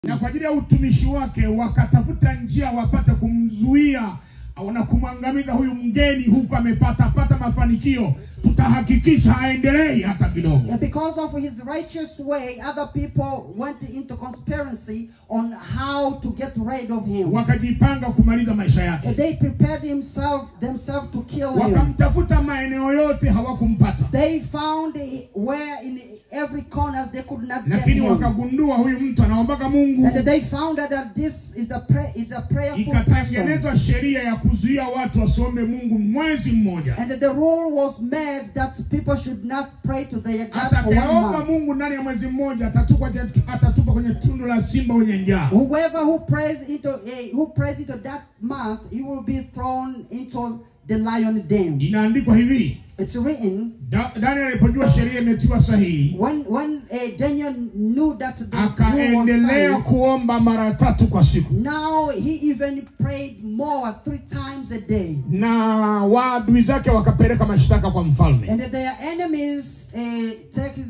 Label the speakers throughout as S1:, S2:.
S1: Na kwa ajili ya utumishi wake wakatafuta njia wapate kumzuia na kumangamiza huyu mgeni huku amepata mafanikio, tutahakikisha haendelei hata kidogo.
S2: And because of his righteous way, other people went into conspiracy on how to get rid of him.
S1: Wakajipanga kumaliza maisha yake.
S2: And they prepared themselves to kill him.
S1: Wakamtafuta maeneo yote hawakumpata.
S2: They found where in every corner they could not get
S1: Lakini
S2: him.
S1: wakagundua huyu mtu anaomba Mungu.
S2: And they found out that this is a prayerful person.
S1: Ikatengenezwa sheria ya kuzuia watu wasiombe Mungu mwezi mmoja.
S2: And the rule was made that people should not pray to their God for 1
S1: Atakayeomba
S2: month.
S1: Mungu ndani ya mwezi mmoja atatupa kwenye tundu la simba wenye njaa.
S2: Whoever who prays into that month, he will be thrown into the lion den.
S1: Inaandikwa hivi.
S2: It's written.
S1: Daniel alipojua sheria imetiwa sahihi,
S2: When Daniel knew that the
S1: akaendelea kuomba mara 3 kwa siku.
S2: Now he even prayed more 3 times a day.
S1: Na waadui zake wakapeleka mashtaka kwa mfalme.
S2: And their enemies take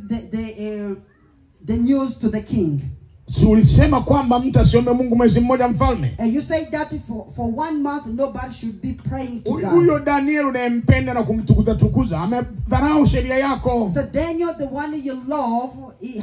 S2: the news to the king.
S1: Si ulisema kwamba mtu asiombe Mungu mwezi mmoja mfalme?
S2: And you say that for 1 month nobody should be praying to God.
S1: Huyo Daniel unayempenda na kumtukuza amedharau sheria yako.
S2: So Daniel, the one you love, he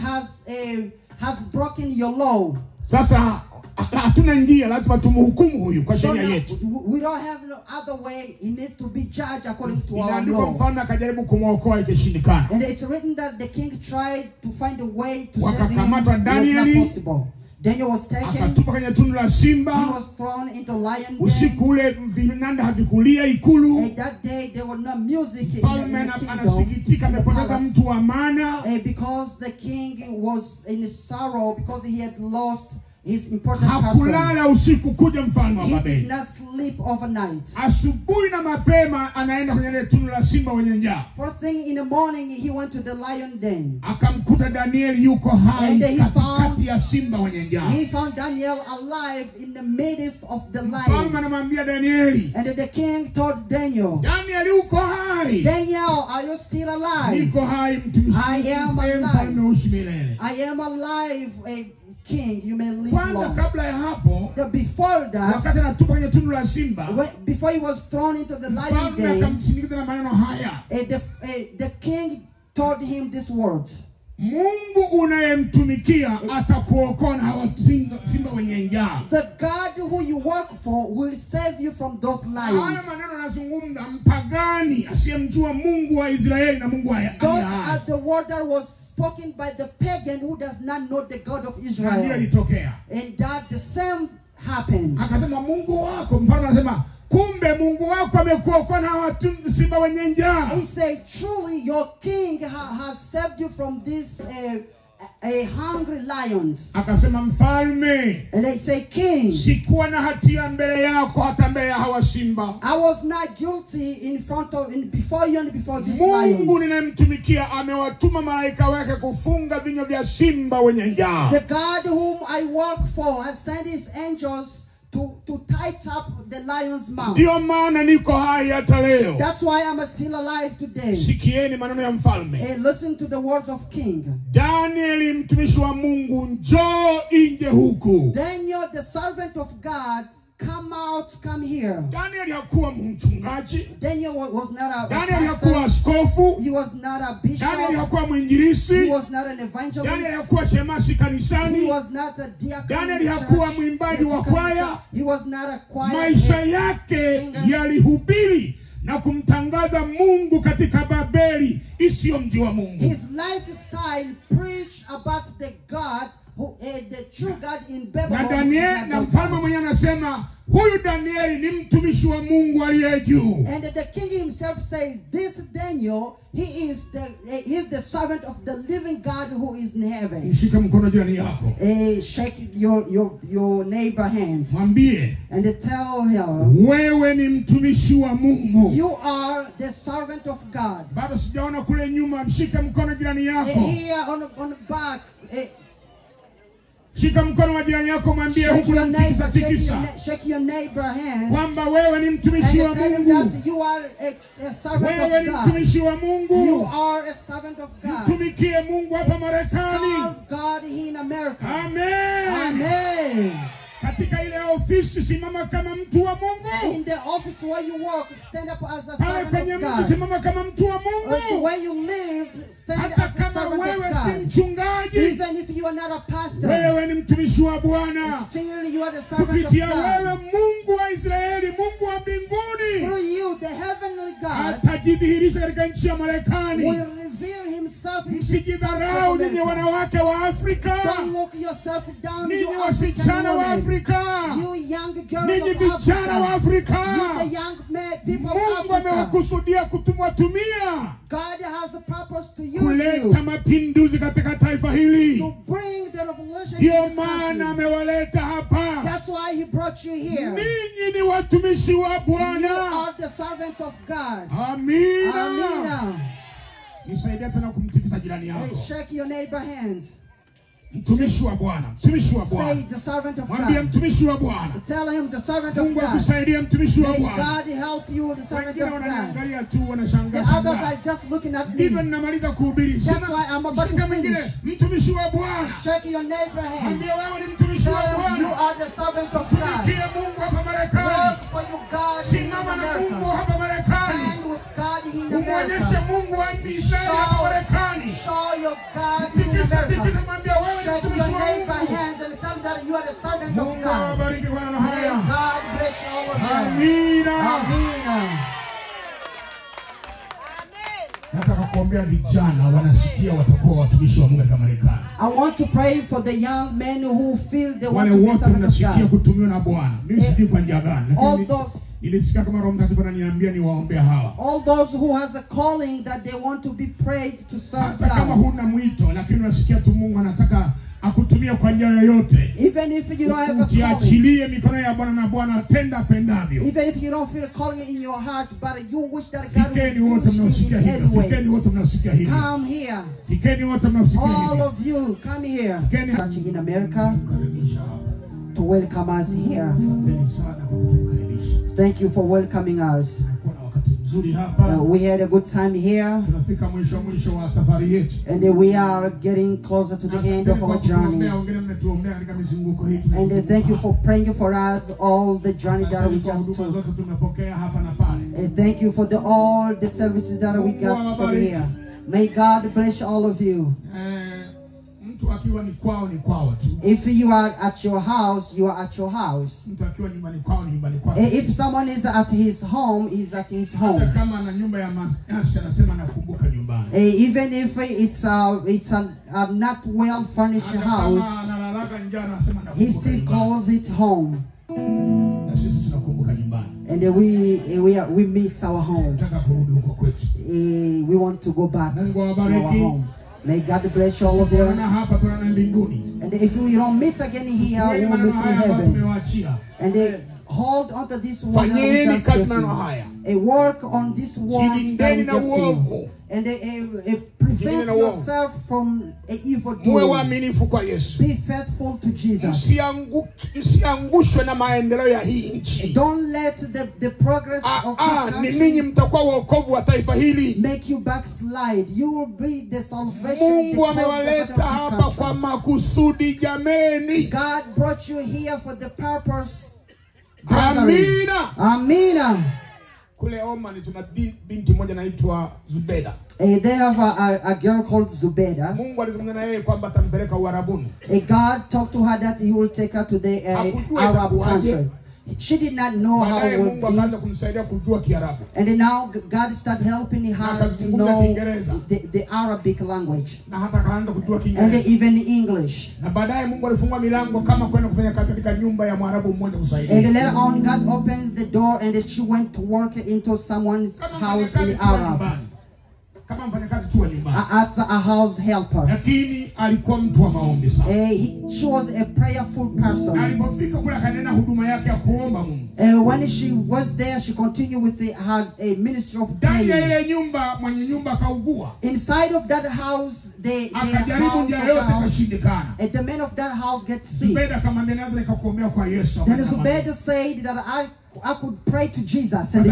S2: has broken your law.
S1: Sasa hatuna njia, lazima tumhukumu huyu kwa sheria yetu.
S2: We don't have no other way. He needs to be judged according to our
S1: Inaandikwa
S2: law.
S1: mfalme akajaribu kumwokoa ikashindikana.
S2: And it's written that the king tried to find a way to save him.
S1: Wakakamata
S2: It was
S1: Danieli.
S2: not possible. Daniel was taken.
S1: Akatupa kwenye tundu la simba.
S2: He was thrown into lion den.
S1: Usiku ule vinanda havikulia ikulu.
S2: And that day there was no music in the
S1: Mfalme anasikitika amepoteza mtu wa maana.
S2: Because the king was in sorrow because he had lost his important person.
S1: Hakulala usiku kuja mfalme wa
S2: He
S1: Babeli.
S2: did not sleep overnight.
S1: Asubuhi na mapema anaenda kwenye tundu la simba wenye njaa.
S2: First thing in the morning he went to the lion den.
S1: Akamkuta Daniel yuko hai katikati ya simba wenye njaa.
S2: He found Daniel alive in the midst of the lions.
S1: Mfalme anamwambia Danieli.
S2: And the king told Daniel,
S1: Daniel uko hai.
S2: Daniel, are you still alive?
S1: Niko hai mtumishi.
S2: I am alive.
S1: Mfalme uishi milele.
S2: I am alive, a king, you may live
S1: Kwanza
S2: long.
S1: kabla ya hapo,
S2: Before that,
S1: wakati anatupa kwenye tundu la simba,
S2: before he was thrown into the lion
S1: mfalme
S2: den,
S1: akamsindikiza na maneno haya.
S2: the king told him these words.
S1: Mungu unayemtumikia atakuokoa na hawa simba wenye njaa.
S2: The God who you work for will save you from those lions.
S1: Haya maneno yanazungumza mpagani asiyemjua Mungu wa Israeli na Mungu wa
S2: Those are the word that was spoken by the pagan who does not know the God of Israel. And that the same happened.
S1: Akasema Mungu wako, mfalme anasema kumbe Mungu wako amekuokoa na hawa simba wenye njaa.
S2: He said, truly your king has saved you from these hungry lions.
S1: Akasema mfalme,
S2: and they say, king,
S1: sikuwa na hatia mbele yako hata mbele ya hawa simba.
S2: I was not guilty before you and before these
S1: Mungu
S2: lions.
S1: ninayemtumikia amewatuma malaika wake kufunga vinywa vya simba wenye njaa.
S2: The God whom I work for has sent his angels to tight up the lion's mouth.
S1: Ndio maana niko hai hata leo.
S2: That's why I'm still alive today.
S1: Sikieni maneno ya mfalme.
S2: And listen to the words of king.
S1: Daniel mtumishi wa Mungu, njoo nje huku.
S2: Daniel, the servant of God, come here.
S1: Daniel hakuwa mchungaji.
S2: Daniel was not a
S1: Daniel hakuwa askofu.
S2: He was not a bishop.
S1: Daniel hakuwa mwinjilisti.
S2: He was not an evangelist.
S1: Daniel hakuwa shemasi kanisani.
S2: He was not a deacon.
S1: Daniel hakuwa mwimbaji wa kwaya.
S2: He was not a choir.
S1: Maisha yake yalihubiri na kumtangaza Mungu katika Babeli isiyo mji wa Mungu.
S2: His lifestyle preached about the God the true God in Babylon.
S1: Na Daniel na mfalme mwenyewe anasema huyu Danieli ni mtumishi wa Mungu aliye juu.
S2: And the king himself says, this Daniel, he is the servant of the living God who is in heaven.
S1: Mshike mkono jirani yako.
S2: Shake your neighbor hand.
S1: Mwambie.
S2: And tell him,
S1: wewe ni mtumishi wa Mungu.
S2: You are the servant of God.
S1: Bado sijaona kule nyuma, mshike mkono jirani yako.
S2: And here on the back,
S1: Shika mkono wa jirani yako, mwambie huku na tikisa.
S2: Shake your neighbor hand.
S1: Kwamba wewe ni mtumishi wa Mungu.
S2: You are a servant of God.
S1: Wewe ni mtumishi wa Mungu.
S2: You are a servant of God.
S1: Mtumikie Mungu hapa Marekani.
S2: Serve God in America.
S1: Amen.
S2: Amen.
S1: Katika ile ofisi simama kama mtu wa Mungu.
S2: In the office where you work, stand up as a servant of God.
S1: Simama kama mtu wa Mungu.
S2: Where you live, stand up as a servant of God.
S1: Wewe si mchungaji.
S2: Even if you are not a pastor.
S1: Wewe ni mtumishi wa Bwana.
S2: Still you are the servant of God.
S1: Kupitia wewe Mungu wa Israeli, Mungu wa mbinguni.
S2: Through you, the heavenly God
S1: atajidhihirisha katika nchi ya Marekani.
S2: will reveal himself in
S1: Msijidharau ninyi wanawake wa Afrika.
S2: Don't look yourself down,
S1: ninyi
S2: you
S1: wasichana wa
S2: African
S1: Afrika.
S2: You young girls
S1: ninyi vijana wa Afrika.
S2: You the young men, people of
S1: Mungu
S2: Africa.
S1: amekusudia kutumia
S2: God has a purpose to use
S1: kuleta mapinduzi katika taifa hili.
S2: to bring the revolution
S1: Ndio
S2: in this
S1: maana
S2: country.
S1: amewaleta hapa.
S2: That's why he brought you here.
S1: Ninyi ni watumishi wa Bwana.
S2: You are the servants of God.
S1: Amina.
S2: Amina.
S1: Nisaidie tena kumtikisa jirani yako.
S2: Shake your neighbor hands.
S1: Mtumishi wa Bwana, mtumishi wa Bwana.
S2: Say the servant of
S1: Mwambie
S2: God.
S1: mtumishi wa Bwana.
S2: Tell him the servant of
S1: Mungu
S2: God.
S1: akusaidie mtumishi wa
S2: May
S1: Bwana.
S2: God help you, the servant
S1: Wengine
S2: of God.
S1: wanaangalia tu
S2: The
S1: wanashangaa.
S2: others are just looking at me.
S1: Ndivyo ninamaliza kuhubiri.
S2: That's why I'm about to finish.
S1: Mtumishi wa Bwana.
S2: Shake your neighbor hand.
S1: Mwambie wewe ni mtumishi wa
S2: Tell him you
S1: Bwana.
S2: are the servant of God.
S1: Tumikie Mungu hapa Marekani.
S2: Work for you, God, in
S1: Simama na Mungu
S2: America.
S1: hapa Marekani.
S2: Stand with God in
S1: Umuonyeshe
S2: America.
S1: Mungu wa Israeli hapa Marekani.
S2: Show your God in
S1: Tikisa
S2: America.
S1: mwambie wewe ni
S2: Shake
S1: mtumishi
S2: your
S1: wa
S2: neighbor
S1: Mungu.
S2: hands and tell them that you are the servant of
S1: Mungu
S2: God.
S1: awabariki kwa neno
S2: May
S1: haya.
S2: God bless all of them.
S1: Amina.
S2: Amina.
S1: Nataka kuombea vijana wanasikia watakuwa watumishi wa Mungu katika Marekani.
S2: I want to pray for the young men who feel they want
S1: Wale
S2: to be
S1: wote
S2: servants of
S1: mnasikia
S2: God.
S1: kutumiwa na Bwana. Mimi sijui kwa njia gani, lakini
S2: Although
S1: nilisikia kama Roho Mtakatifu ananiambia niwaombea hawa.
S2: all those who has a calling that they want to be prayed to serve
S1: Hata kama
S2: God.
S1: huna mwito, lakini unasikia tu Mungu anataka akutumia kwa njia yoyote.
S2: Even if you don't have a calling.
S1: Ukiachilie mikono ya Bwana na Bwana atenda pendavyo.
S2: Even if you don't feel a calling in your heart, but you wish that God
S1: Fikeni
S2: would
S1: wote
S2: use you
S1: mnaosikia
S2: in
S1: hivyo.
S2: any way.
S1: Fikeni wote mnaosikia hivyo.
S2: Come here.
S1: Fikeni wote mnaosikia
S2: All
S1: hivyo.
S2: of you, come here.
S1: Fikeni
S2: Church in America
S1: kukaribisha hapa.
S2: to welcome us here.
S1: Asanteni sana kwa kutukaribisha.
S2: Thank you for welcoming us.
S1: Tulikuwa na wakati mzuri hapa.
S2: We had a good time here.
S1: Tunafika mwisho wa safari yetu.
S2: And we are getting closer to the end of our journey. And thank you for praying for us all the journey that we just took. And thank you for all the services that we got from here. May God bless all of you. If you are at your house, you are at your house. If someone is at his home, he's at his home. Even if it's a not well furnished house, he still calls it home. And we miss our home. We want to go back to our home. May God bless all of you. And if we don't meet again here, we will meet in heaven. And they hold on to this word that we just gave you. Work on this word that we gave you. And prevent yourself from evil doing. Be faithful to Jesus. Don't let the progress of this country make you backslide. You will be the salvation. God brought you here for the purpose.
S1: Amina.
S2: Amina.
S1: Kule Oman tuna binti moja anaitwa Zubeda.
S2: They have a girl called Zubeda.
S1: Mungu alizungumza na yeye kwamba atampeleka Uarabuni.
S2: God talked to her that he will take her to the Arab country. She did not know how it would be. And now God started helping her to know the Arabic language. And even English. And later on God opened the door and she went to work into someone's house in Arab. as a house helper.
S1: Lakini alikuwa mtu wa maombi sana.
S2: She was a prayerful person.
S1: Alipofika kule akanena huduma yake ya kuomba Mungu.
S2: When she was there, she continued with her ministry of praying.
S1: Ndani ya ile nyumba mwenye nyumba akaugua.
S2: Inside of that house, the man of that house gets sick. Then Zubeda said that I could pray to Jesus and he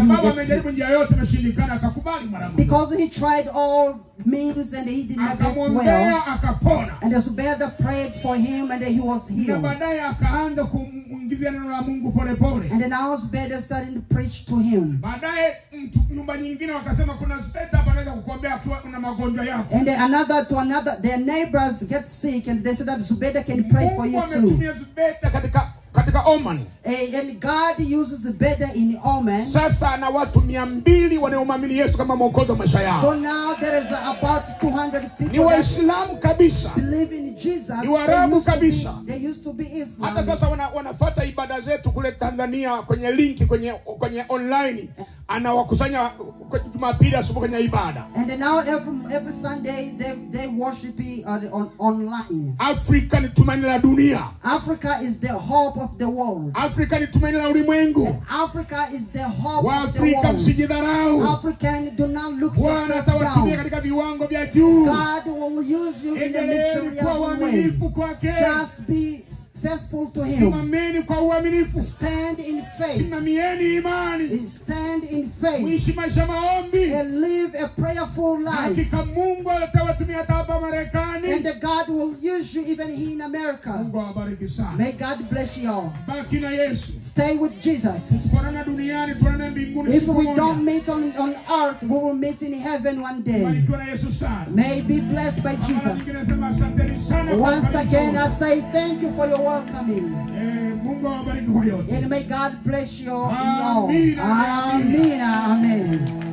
S2: because he tried all means and he did not get well. And Zubeda prayed for him and he was healed. And then now Zubeda started to preach to him. And then their neighbors get sick and they said that Zubeda can pray for you too. And God uses Zubeda in Oman. So now there is about 200 people that believe in Jesus. They used to be Islam. And now every Sunday they worship online. Africa is the hope of the world.
S1: Africa
S2: is the hope of the world. African do not look yourself down. God will use you in the mysterious way. Just be faithful to him. Stand in faith. Stand in faith. And live a prayerful life. And God will use you even here in America. May God bless you all. Stay with Jesus. If we don't meet on earth, we will meet in heaven one day. May be blessed by Jesus. Once again, I say thank you for your welcoming. And may God bless you all. Amen. Amen.